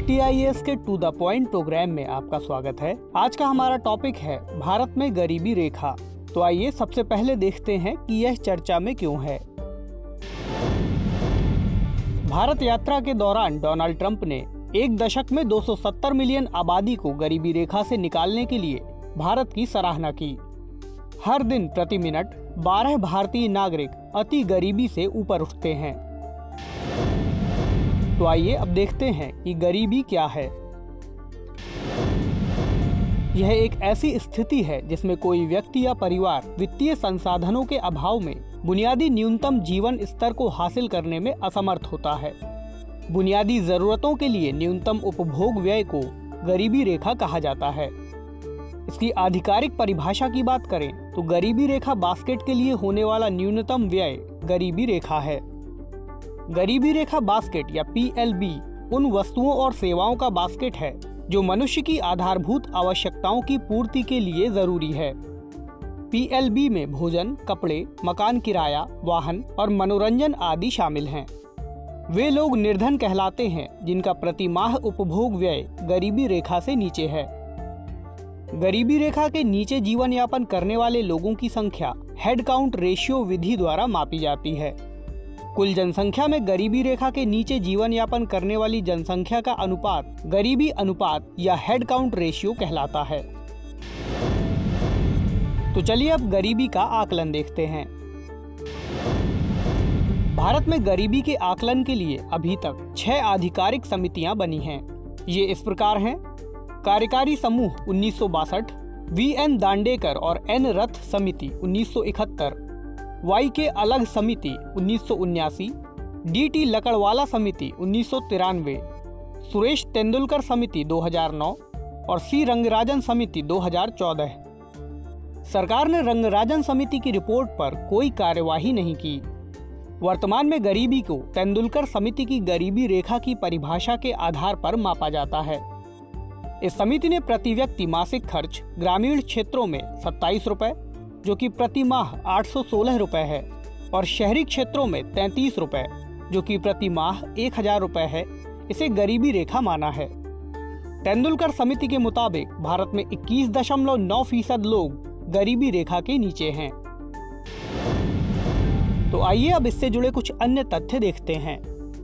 LTIS के to the point programme में आपका स्वागत है। आज का हमारा टॉपिक है भारत में गरीबी रेखा। तो आइए सबसे पहले देखते हैं कि यह चर्चा में क्यों है। भारत यात्रा के दौरान डोनाल्ड ट्रंप ने एक दशक में 270 मिलियन आबादी को गरीबी रेखा से निकालने के लिए भारत की सराहना की। हर दिन प्रति मिनट 12 भारतीय नागरिक अति गरीबी से ऊपर उठते हैं। तो आइए अब देखते हैं कि गरीबी क्या है। यह एक ऐसी स्थिति है जिसमें कोई व्यक्ति या परिवार वित्तीय संसाधनों के अभाव में बुनियादी न्यूनतम जीवन स्तर को हासिल करने में असमर्थ होता है। बुनियादी जरूरतों के लिए न्यूनतम उपभोग व्यय को गरीबी रेखा कहा जाता है। इसकी आधिकारिक परिभाषा की बात करें तो गरीबी रेखा बास्केट के लिए होने वाला न्यूनतम व्यय गरीबी रेखा है। गरीबी रेखा बास्केट या PLB उन वस्तुओं और सेवाओं का बास्केट है जो मनुष्य की आधारभूत आवश्यकताओं की पूर्ति के लिए जरूरी है। PLB में भोजन, कपड़े, मकान किराया, वाहन और मनोरंजन आदि शामिल हैं। वे लोग निर्धन कहलाते हैं जिनका प्रति माह उपभोग व्यय गरीबी रेखा से नीचे है। गरीबी रेखा के नीचे जीवन यापन करने वाले लोगों की संख्या हेड काउंट रेशियो विधि द्वारा मापी जाती है। कुल जनसंख्या में गरीबी रेखा के नीचे जीवन यापन करने वाली जनसंख्या का अनुपात गरीबी अनुपात या हेड काउंट रेशियो कहलाता है। तो चलिए अब गरीबी का आकलन देखते हैं। भारत में गरीबी के आकलन के लिए अभी तक 6 आधिकारिक समितियां बनी हैं। ये इस प्रकार हैं: कार्यकारी समूह 1962, VN दांडेकर और N रथ समिति 1971, वाई के अलग समिति 1979, DT लकड़वाला समिति 1993, सुरेश तेंदुलकर समिति 2009 और C रंगराजन समिति 2014। सरकार ने रंगराजन समिति की रिपोर्ट पर कोई कार्यवाही नहीं की। वर्तमान में गरीबी को तेंदुलकर समिति की गरीबी रेखा की परिभाषा के आधार पर मापा जाता है। इस समिति ने प्रति व्यक्ति मासिक खर्च ग्रामीण क्षेत्रों में 27 रुपए, जो कि प्रति माह 816 रुपए है, और शहरी क्षेत्रों में 33 रुपए, जो कि प्रति माह 1000 रुपए है, इसे गरीबी रेखा माना है। तेंदुलकर समिति के मुताबिक भारत में 21.9% लोग गरीबी रेखा के नीचे हैं। तो आइए अब इससे जुड़े कुछ अन्य तथ्य देखते हैं।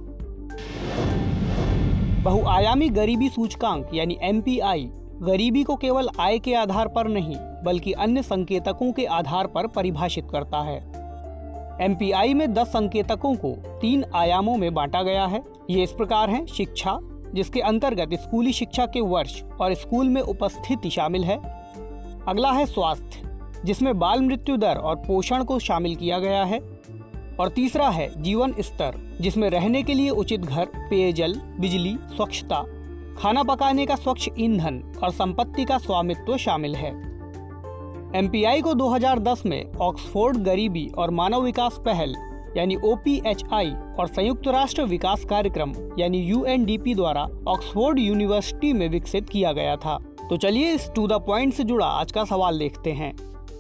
बहुआयामी गरीबी सूचकांक यानी MPI गरीबी को केवल आय के आधार पर नहीं बल्कि अन्य संकेतकों के आधार पर परिभाषित करता है। MPI में 10 संकेतकों को 3 आयामों में बांटा गया है। ये इस प्रकार हैं: शिक्षा, जिसके अंतर्गत स्कूली शिक्षा के वर्ष और स्कूल में उपस्थिति शामिल है। अगला है स्वास्थ्य, जिसमें बाल मृत्यु दर और पोषण को शामिल किया गया है। और तीसरा है जीवन स्तर, जिसमें रहने के लिए उचित घर, पेयजल, बिजली, स्वच्छता, खाना पकाने का स्वच्छ ईंधन और संपत्ति का स्वामित्व शामिल है। MPI को 2010 में ऑक्सफोर्ड गरीबी और मानव विकास पहल यानी OPHI और संयुक्त राष्ट्र विकास कार्यक्रम यानी UNDP द्वारा ऑक्सफोर्ड यूनिवर्सिटी में विकसित किया गया था। तो चलिए इस टू द पॉइंट से जुड़ा आज का सवाल देखते हैं।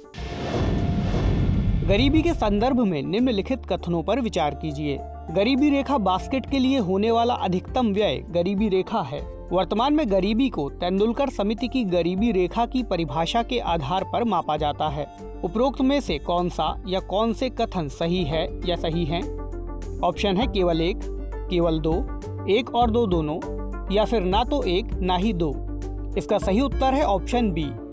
गरीबी के संदर्भ में निम्नलिखित कथनों पर विचार कीजिए। गरीबी रेखा बास्केट के लिए होने वाला अधिकतम व्यय गरीबी रेखा है। वर्तमान में गरीबी को तेंदुलकर समिति की गरीबी रेखा की परिभाषा के आधार पर मापा जाता है। उपरोक्त में से कौन सा या कौन से कथन सही है या सही हैं? ऑप्शन है केवल एक, केवल दो, एक और दो दोनों, या फिर ना तो एक ना ही दो। इसका सही उत्तर है ऑप्शन बी,